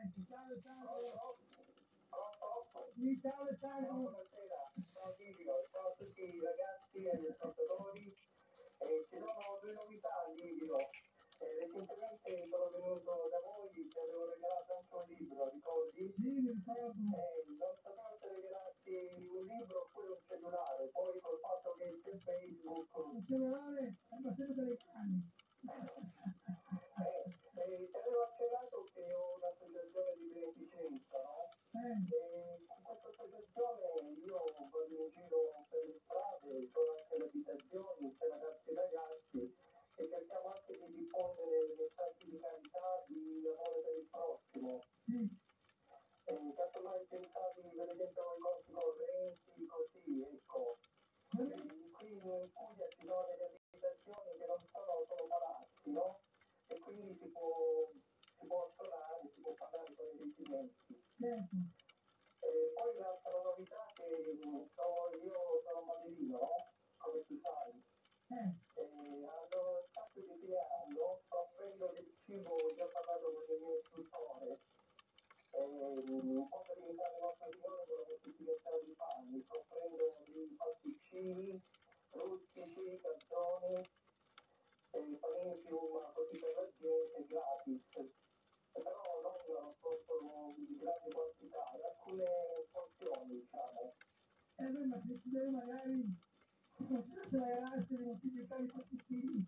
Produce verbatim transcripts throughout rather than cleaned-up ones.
Lorenzo, ciao Alessandro. Sì, ciao Alessandro. Buonasera, ciao Livio, ciao a tutti i ragazzi e gli ascoltatori. Eh, ci sono due novità, Livio. Eh, recentemente sono venuto da voi, ti avevo regalato anche un libro, ricordi? Sì, mi ricordo. Eh, non sapevo se regalarti un libro oppure un cellulare, poi col fatto che c'è Facebook. Un cellulare è una serie delle cani. Eh, eh, ti avevo accennato che ho un'associazione di beneficenza, no? Eh, E con questa associazione io vado in giro per le strade, sono anche le abitazioni, per ragazzi e ragazzi, e cerchiamo anche di diffondere messaggi di carità, di amore per il prossimo. sì, E casomai pensavi, per esempio, ai conti correnti, così, ecco. quelli E qui in Puglia ci sono delle abitazioni che non sono solo palazzi, no? E quindi si può, si può suonare, si può parlare con i residenti. certo. E poi l'altra novità è che mh, so- io sono maderino, no? Come tu sai. Eh, E allo spazio di fine anno sto offrendo del cibo, ho già parlato con il mio istruttore, e, mh, un po' per imitare il nostro Signore con la moltiplicità di panni, sto offrendo dei pasticcini, rustici, calzoni, e panini più ma così per la gente, gratis. Però non possono di grande quantità, alcune porzioni, diciamo. eh, beh, ma se ci deve magari, ti consiglio se vai a essere moltiplicare i pasticcini.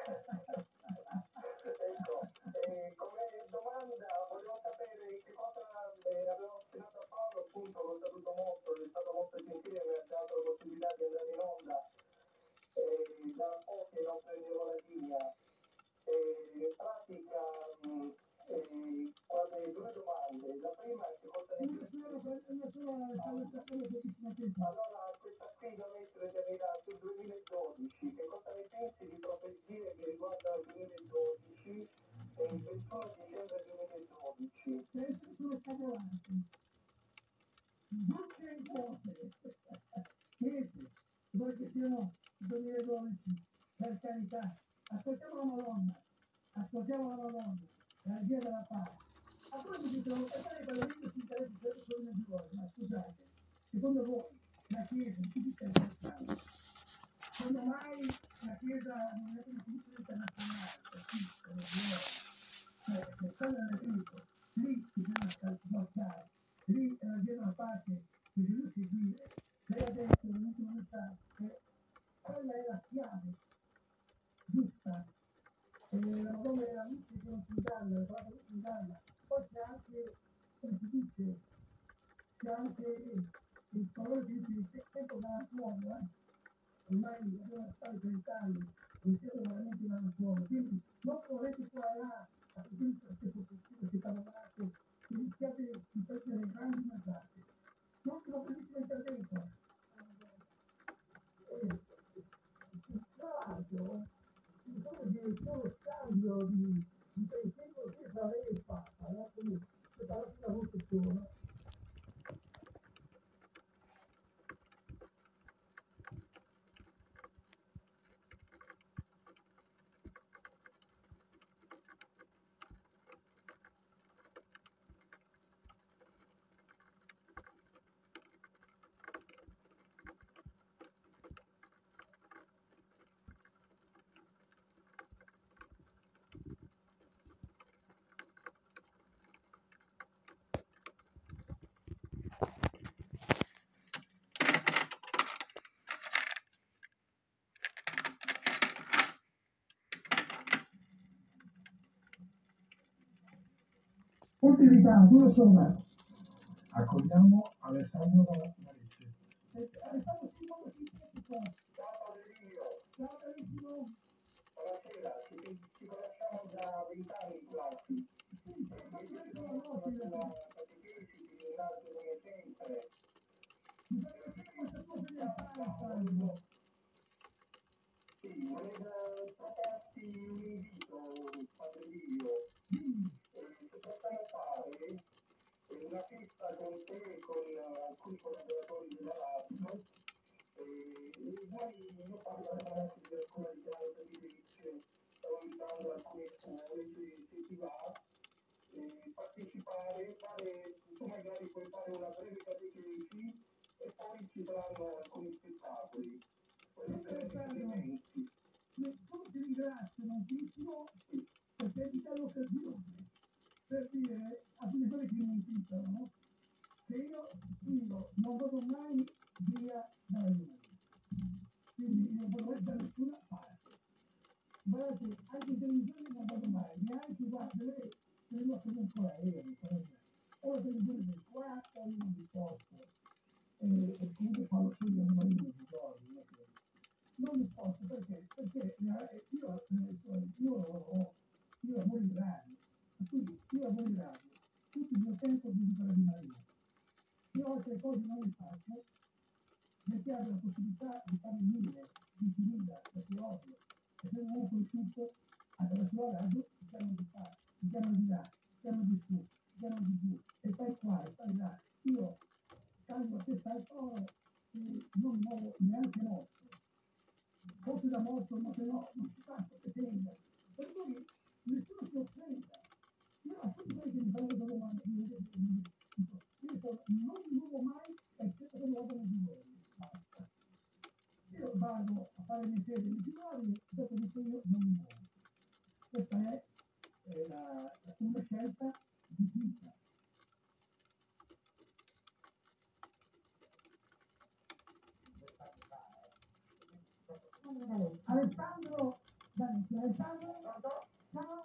Ecco, eh, come domanda volevo sapere che cosa eh, avevo accennato a Paolo, appunto l'ho saluto molto, è stato molto gentile, mi ha dato la possibilità di andare in onda, eh, da un po' che non prendevo la linea. Eh, in pratica, mh, eh, quale due domande. La prima è che cosa ne Una pensi? sola, una sola Alessandro Staccone, pochissimo tempo. Allora, questa qui dovrebbe essere generata sul duemiladodici. Che cosa ne pensi di profezie che riguardano il duemiladodici e il ventuno dicembre duemiladodici? Queste sono cavolate. Zucche in cuote. Niente, vuoi che siano duemiladodici, per carità. Ascoltiamo la Madonna, ascoltiamo la Madonna, la regia della pace. A voi mi dicono, e poi quello lì che si interessa sempre solo di voi, ma scusate, secondo voi la Chiesa chi si sta interessando? Quando mai la Chiesa non è una funzione internazionale, capisco, non è, cioè, quello è dico, lì bisogna scavalcare, lì è la via della pace, bisogna seguire. Lei ha detto nell'ultimo messaggio che quella è la chiave giusta. E la Madonna era amici che non si danno, la parola non si danno. Poi c'è anche, come si dice, c'è anche il colore che dice il tempo galantuomo, eh? Ormai abbiamo stato trent'anni, non siamo veramente galantuomo, quindi non correte qua e là a sentire queste posizioni, queste cavolate, che rischiate di prendere grandi mazzate. Non che lo bellissimo intervento. E, tra l'altro, diciamo che c'è uno scambio di, di pensiero che tra lei e il Papa, no? Quindi, se parlate una voce sola. Ultimità, due sono. Accogliamo Alessandro Maricci. Alessandro Simone, sì, sì, qua. Ciao Livio, Ciao carissimo. buonasera, ci, ci conosciamo da vent'anni quasi. Sì, E sono io questo sono la notte. sulla catechesi, ti ringrazio come sempre. Bisogna sapere questa tua fedeltà, Ciao, Alessandro. volevo, sì, volevo proporti un invito, Padre Livio. Dimmi. Eh, se possiamo fare eh, una festa con te e con eh, alcuni collaboratori della radio, eh, e poi io parlo anche della scuola di teatro di Lecce, stavo invitando alcune scuole, se, se ti va, eh, partecipare fare, fare, tu magari puoi fare una breve catechesi e poi ci saranno alcuni spettacoli. Sempre stato, tu ti ringrazio moltissimo perché mi dà l'occasione per dire a tutte quelle che mi invitano che io, io non vado mai via dalla Juve, quindi non vado mai da nessuna parte. Guardate, anche in televisione non vado mai, neanche guarda lei, se io sono ancora aereo, ho la televisione del qua, ho il disposto, e, e comunque fanno solo gli animalini si giorni, non è che- non mi sposto perché? Perché eh, io, eh, io, ho- io lavoro in radio, per cui io lavoro in radio, tutto il mio tempo dedico alla Marina. Io altre cose non le faccio perché abbia la possibilità di fare mille, di finire, perché è ovvio, e se non ho conosciuto attraverso la radio, ti chiamano di qua, ti chiamano di là, ti chiamano di su, ti chiamano di giù, e fai qua, e fai là. Io cambio a testa al toro e non muovo neanche morto. Forse da morto, ma se no, non si sa che tenga. Per cui nessuno si offenda. Io a tutti quelli che mi fanno questa domanda, io dico, io non mi muovo mai, eccetto che muovono di voi. Basta. Io vado a fare le fede di giorni, dopodiché io non mi muovo. Questa è, è la, una scelta di vita. Alessandro, dai, Alessandro, ciao.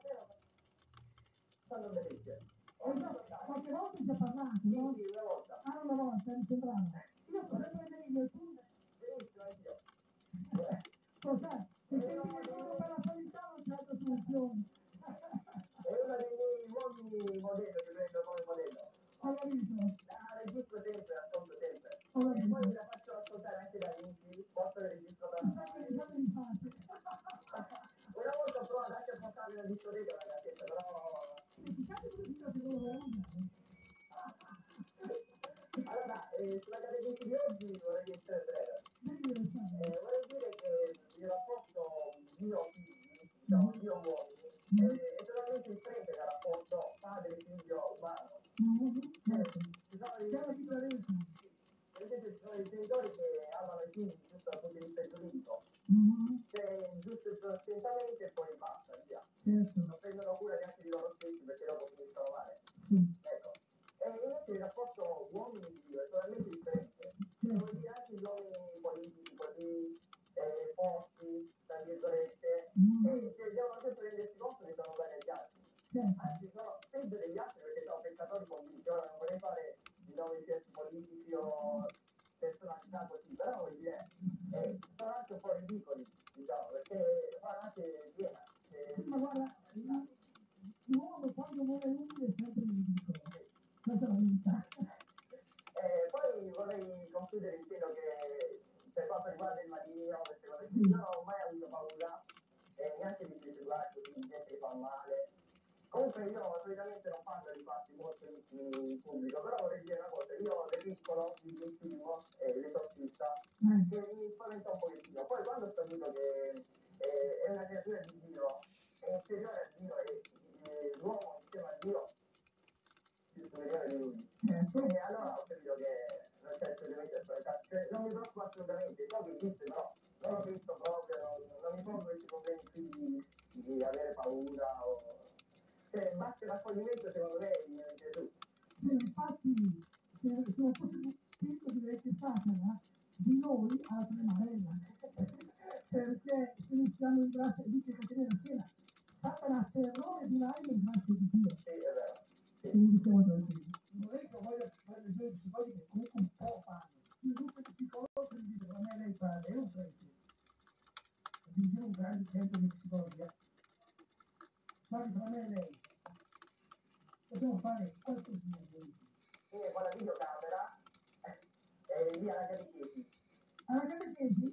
Sono bellissime. Eh, no, qualche volta ci ha parlato, no? Sì, una volta. Ah, una volta, mi sembrava. Io potrei vedere il tuo. Benissimo, anch'io. Cos'è? Se senti che sono per la qualità non c'è altra soluzione. È uno dei miei uomini modello che prendo come modello. Ho capito? La registro sempre, ascolto sempre. Ho E poi capito. la faccio ascoltare anche da amici, posto che registro da Mi sa che mi fate di parte. Una volta ho provato anche a portarmi la discoteca alla cassetta, però... Dimenticate come si sta secondo me mangiare. Allora, eh, sulla catechesi di oggi vorrei essere breve. Vedi Alessandro. Eh, vorrei dire che il rapporto Dio-figli, diciamo Dio-uomini, eh, è totalmente differente dal rapporto padre-figlio umano. Certo. Ci sono dei, C'è la differenza. per esempio, ci sono dei genitori che amano i figli giusto dal punto di vista giuridico. Mhm. Cioè, giusto il trascentamento e poi basta, via. Certo. Non prendono cura neanche di loro stessi perché dopo finiscono male. Sì. Ecco. E invece il rapporto uomini-Dio è totalmente differente. Devo dire anche gli uomini politici, così eh, forti, tra virgolette, Mhm. e che devono sempre rendersi conto che sono uguali agli altri. Certo. Anzi, sono peggio degli altri perché sono peccatori convinti. Ora non vorrei fare i nomi di certi politici o personalità così, però voglio dire, eh, sono anche un po' ridicoli, diciamo, perché fanno anche piena. Eh, Ma guarda, l'uomo quando non è umile è sempre ridicolo. Questa è la verità. Eh, poi vorrei concludere dicendo che per quanto riguarda il marino, queste cose qui, io non ho mai avuto paura, eh, neanche di spericolare così, di gente che fa male. Comunque io solitamente non parlo di fatti molto intimi in pubblico, però vorrei dire una cosa, io da piccolo mi sentivo eh, l'esorcista, Eh, che mi spaventa un pochettino. Poi quando ho capito che eh, è una creatura di Dio, è inferiore a Dio e eh, l'uomo insieme a Dio più superiore di lui. certo. E allora ho capito che non c'è assolutamente assolutamente, cioè non mi preoccupa assolutamente, so che esiste però non lo penso proprio, non, non mi pongo questi problemi qui di, di avere paura o... Cioè basta l'accoglimento secondo me in Gesù. Sì, infatti, se, se non fosse scritto direi che Satana di noi ha la tremarella. Perché se non siamo in grazia, dice Caterina Sera, Satana ha terrore di mai in grazia di Dio. Sì, è vero. Sì. Quindi siamo tranquilli. Non è che voglio fare le due psicologi che comunque un po' fanno. Il gruppo di psicologi mi dice, ma me lei parla, io non credo. Dice un grande centro di psicologia. Guardi, tra me e lei, dobbiamo fare qualcosina. Quindi con la videocamera eh, e lì alla catechesi. Alla catechesi?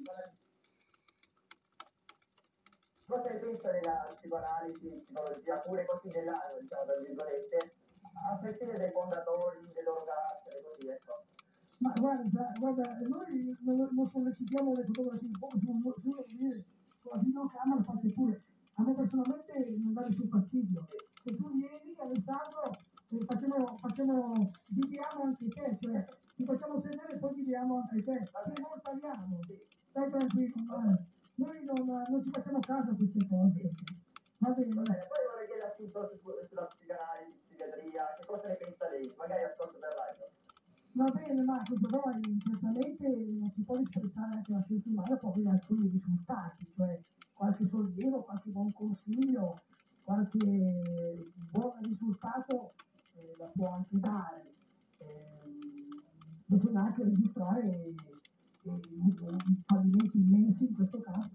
Cosa ne pensa della psicoanalisi, psicologia, pure così dell'animo, diciamo, tra virgolette, a prescindere dai fondatori, del loro carattere, così, ecco. Ma guarda, guarda, noi non, non sollecitiamo le fotografie, poi se uno vuole venire con la videocamera fate pure. A me personalmente non dà nessun fastidio. Se tu vieni, Alessandro, e facciamo facciamo, viviamo anche te, cioè ti facciamo sedere e poi viviamo anche te, che non parliamo, stai tranquillo, ma noi non, non ci facciamo caso a queste cose, va bene. Va bene, poi vorrei chiederti un po' su, sulla psicanalisi, psichiatria, che cosa ne pensa lei? Magari ascolto per radio. Va bene Marco, però certamente non si può rispettare anche la scienza umana può avere alcuni risultati, cioè qualche sollievo, qualche buon consiglio, qualche buon risultato eh, la può anche dare. Eh, bisogna anche registrare eh, i fallimenti immensi in questo caso.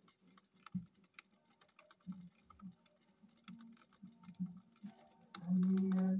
I mean,